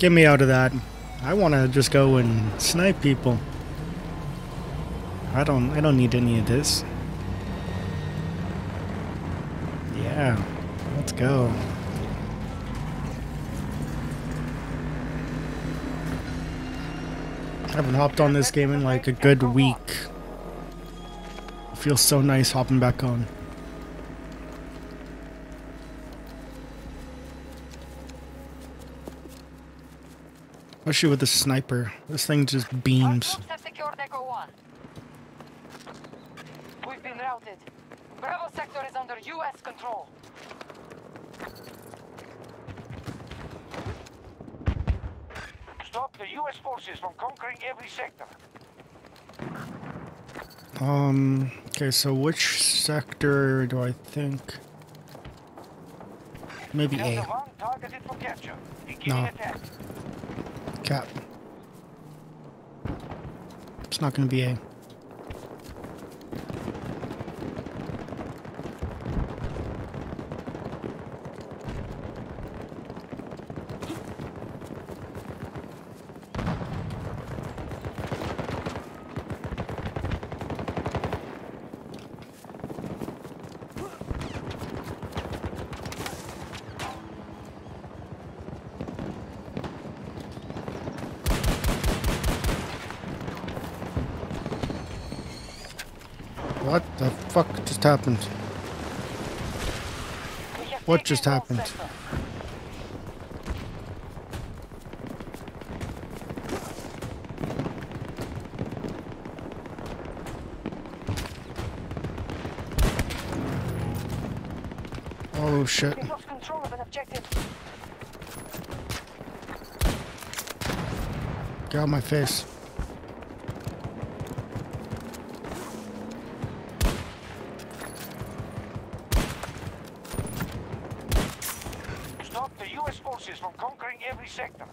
Get me out of that. I want to just go and snipe people. I don't need any of this. Yeah, let's go. I haven't hopped on this game in like a good week. It feels so nice hopping back on. Especially with the sniper. This thing just beams. We've been routed. Bravo sector is under U.S. control. Stop the U.S. forces from conquering every sector. Okay, so which sector do I think? Maybe A. Delta 1 targeted for capture. Beginning No. attack. Cap. It's not gonna be A. What the fuck just happened? What just happened? Oh shit. We've lost control of an objective. Get out of my face. Stop the U.S. forces from conquering every sector.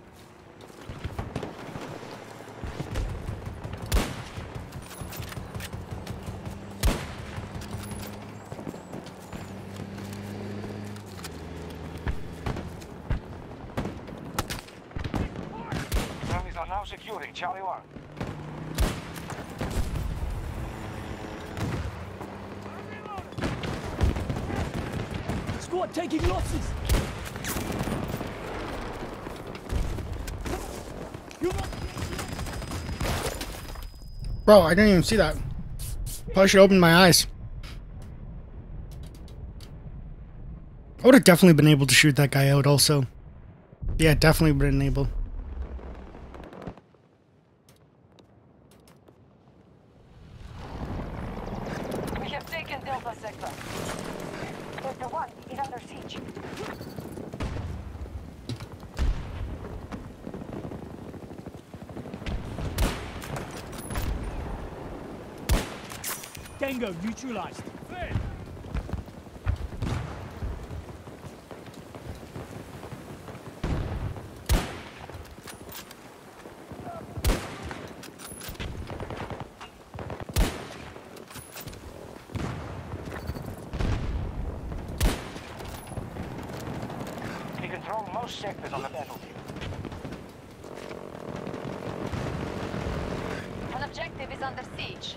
Friendlies are now securing Charlie 1. Squad taking losses. Bro, I didn't even see that. Probably should open my eyes. I would have definitely been able to shoot that guy out also. Yeah, definitely been able. We have taken Delta sector. Delta 1 is under siege. Tango neutralized. We control most sectors on the battlefield. An objective is under siege.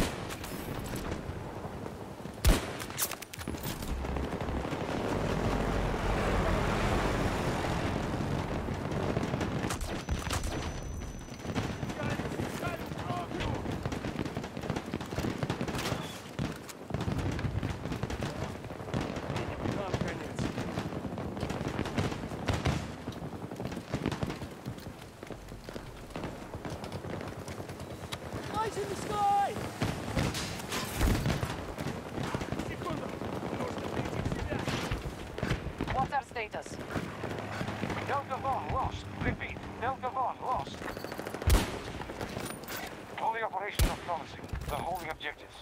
Eyes in the sky! What's our status? Delta 1 lost. Repeat. Delta 1 lost. All the operations are promising. The holding objectives.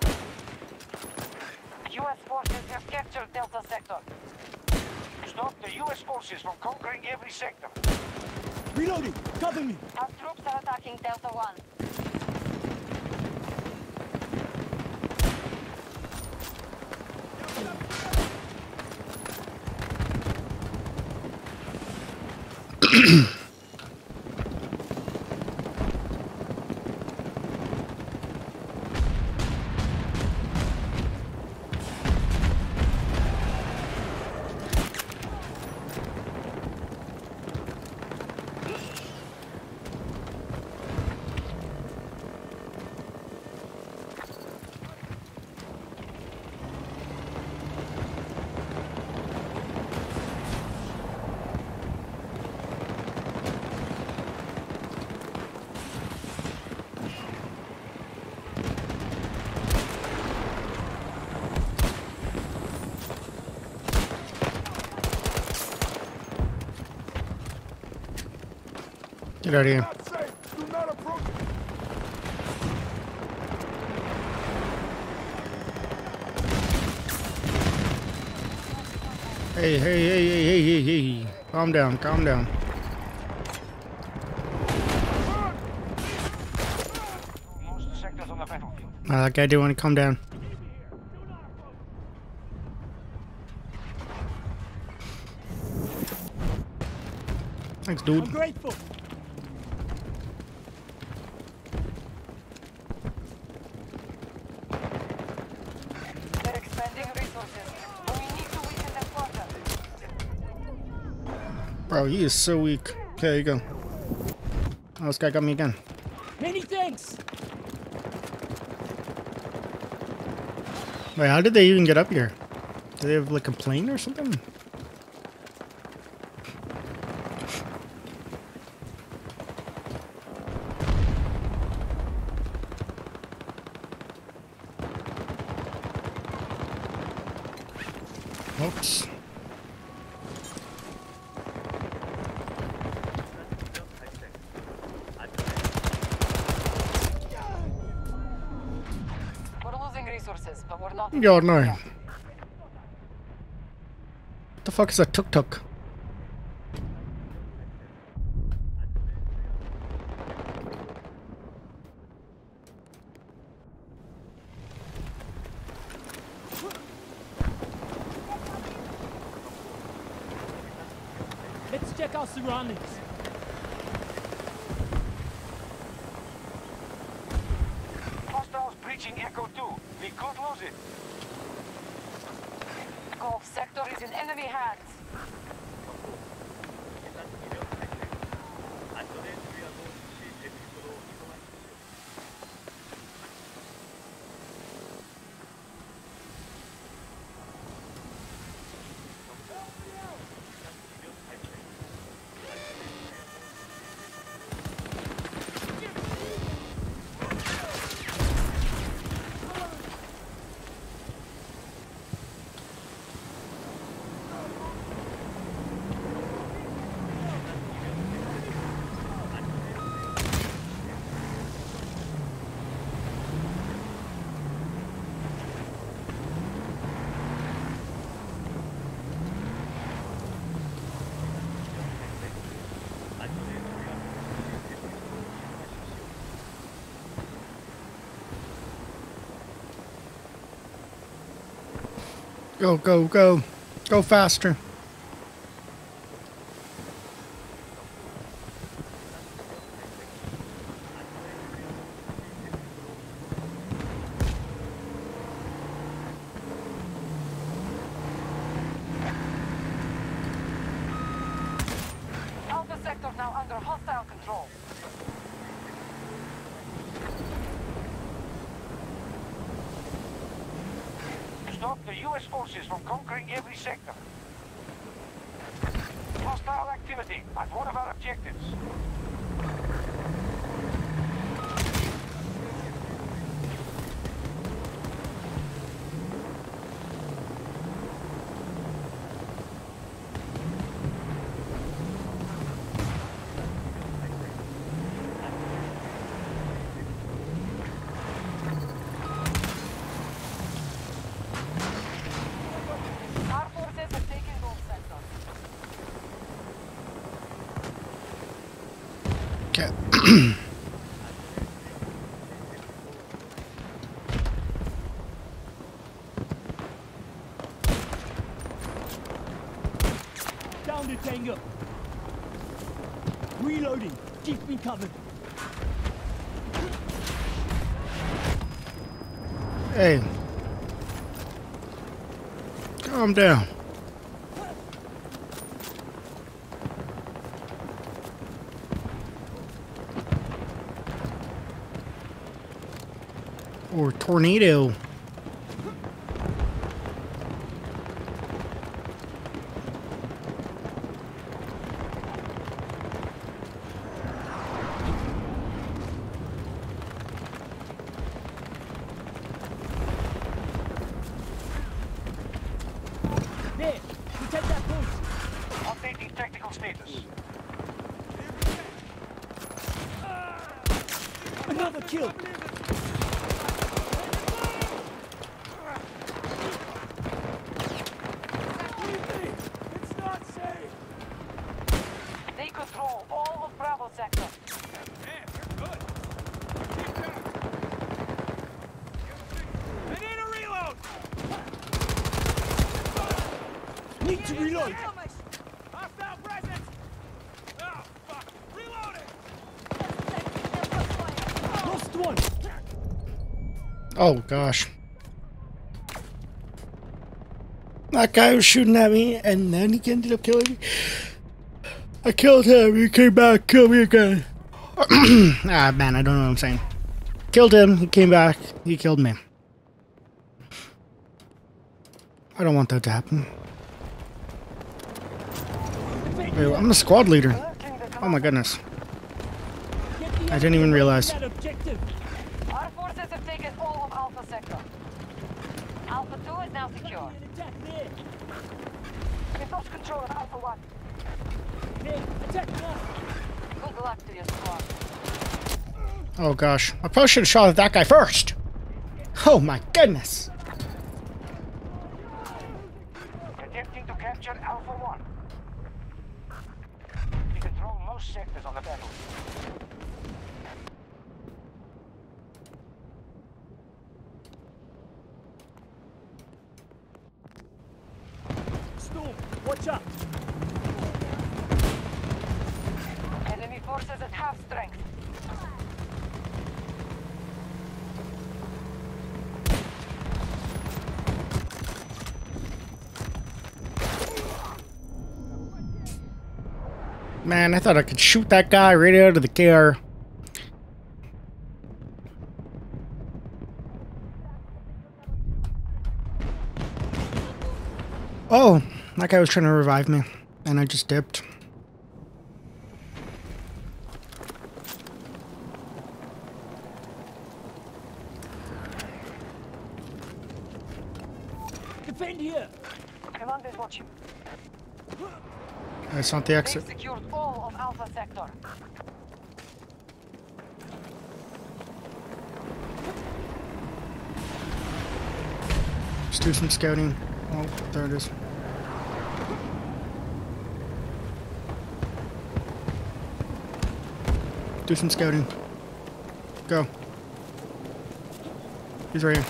U.S. forces have captured Delta sector. Stop the U.S. forces from conquering every sector. Reloading! Cover me! Our troops are attacking Delta 1. Get out of here. Not safe. Do not approach. Hey. Calm down. Most sectors on the battlefield. That guy didn't want to calm down. Thanks, dude. I'm grateful. They're expanding resources, but we need to weaken them further. Bro, he is so weak. Okay, there you go. Oh, this guy got me again. Many thanks. Wait, how did they even get up here? Do they have like a plane or something? Oops. We're losing resources, but we're not. Yo, no. What the fuck is a tuk-tuk? Let's check our surroundings. Hostiles breaching Echo 2. We could lose it. Gulf sector is in enemy hands. Go. Go faster. Alpha sector now under hostile control. Stop the US forces from conquering every sector. Hostile activity at one of our objectives. Our forces have taken Gulf sector. Okay. Down the tango. Reloading. Keep me covered. Hey. Calm down. Or tornado. There. Protect that point. Updating technical status. Another kill. It's not safe. They control all of Bravo sector. Man, you're good. Keep going. I need a reload. Need to reload. Hostile presence. Oh, fuck. Reloading. Lost one. Oh gosh. That guy was shooting at me and then he ended up killing me. I killed him, he came back, killed me again. Ah man, I don't know what I'm saying. Killed him, he came back, he killed me. I don't want that to happen. Wait, I'm the squad leader. Oh my goodness. I didn't even realize. That objective. Our forces have taken all of Alpha sector. Alpha 2 is now secure. An attack there. We've lost control of Alpha 1. There. Attack now. Good luck to your squad. Oh gosh. I probably should have shot at that guy first. Oh my goodness. Attempting to capture Alpha 1. We control most sectors on the battlefield. Storm. Watch out. Enemy forces at half strength. Man, I thought I could shoot that guy right out of the car. Oh, that guy was trying to revive me, and I just dipped. Defend here. Commanders watching. That's not the They've exit. secured all of Alpha sector. Let's do some scouting. Oh, there it is. Do some scouting. Go. He's right here.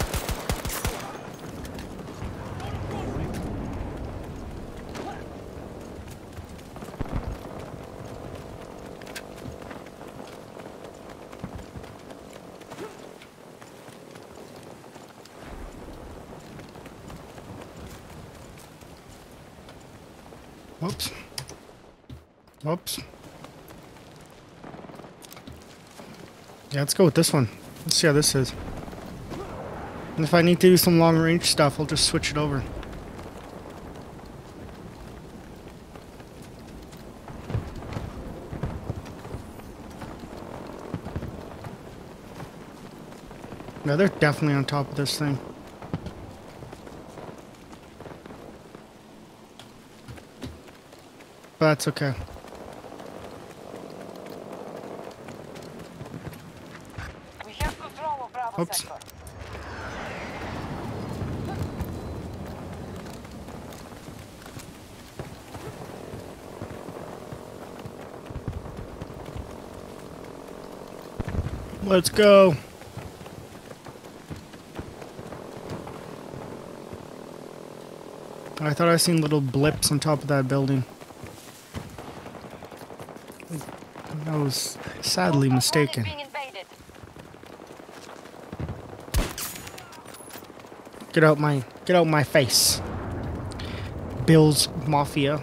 Whoops. Whoops. Yeah, let's go with this one. Let's see how this is. And if I need to do some long range stuff, I'll just switch it over. No, they're definitely on top of this thing. But that's okay. We have control of Bravo Oops. sector. Let's go. I thought I seen little blips on top of that building. was sadly mistaken. Being invaded. Get out my face. Bill's Mafia.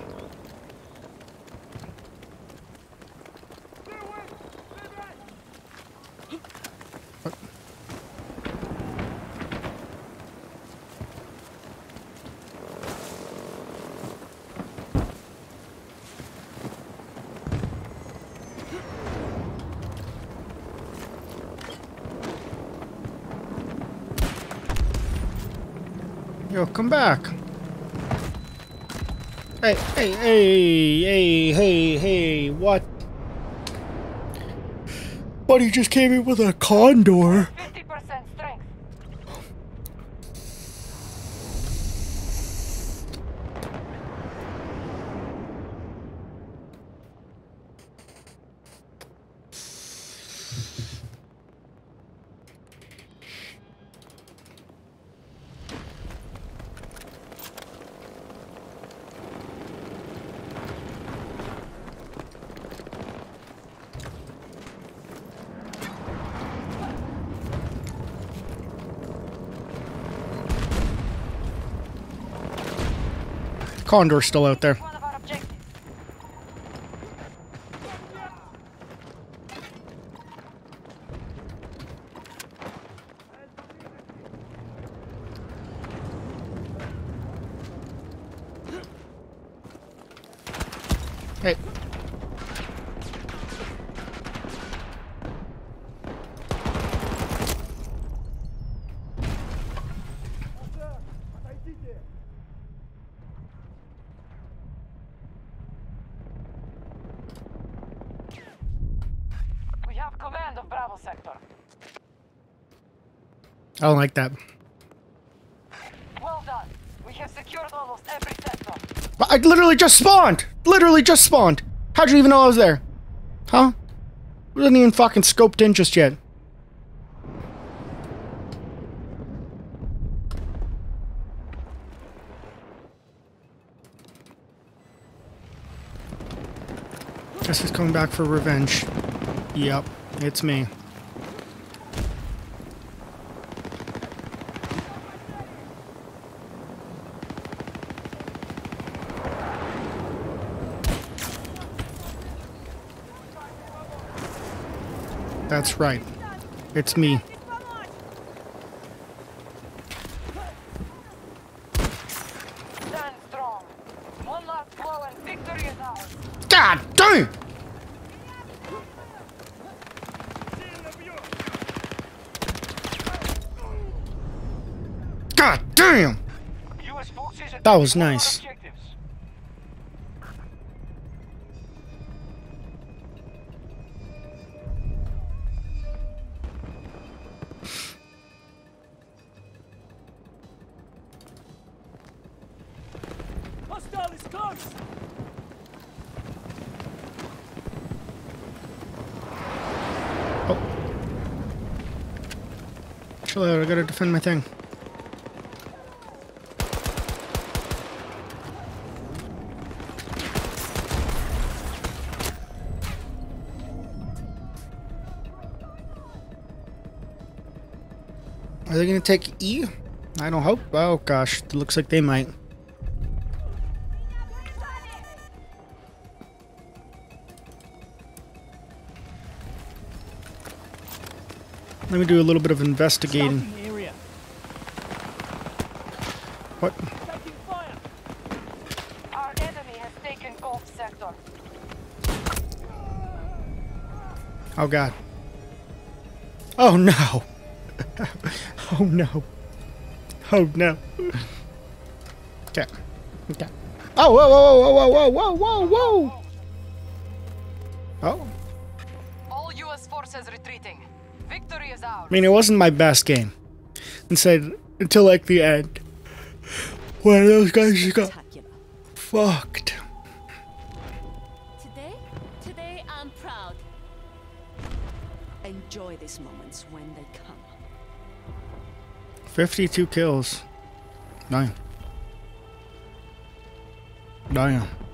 Yo, come back. Hey, what? Buddy just came in with a condor. 50% strength. Condor's still out there. One of our objectives. Hey. We have command of Bravo sector. I don't like that. Well done. We have secured almost every sector. But I literally just spawned! Literally just spawned! How'd you even know I was there? Huh? I wasn't even fucking scoped in just yet. Guess he's coming back for revenge. Yep, it's me. That's right. It's me. Stand strong. One last blow and victory is ours. God damn! God damn! US forces That was attack all our nice. objectives. Hostile is close! Oh. Chill out, I gotta defend my thing. Are they gonna take E? I don't hope. Oh gosh, it looks like they might. Let me do a little bit of investigating. Scouting area. What? Taking fire! Our enemy has taken Gulf sector. Oh god. Oh no. Oh no. Oh no. Okay. Okay. Oh, whoa, whoa, whoa, whoa, whoa, whoa, whoa, whoa. Oh. All US forces retreating. Victory is ours. I mean, it wasn't my best game. Until like the end. When those guys just got fucked. Today I'm proud. Enjoy these moments when they come. 52 kills. Damn. Damn.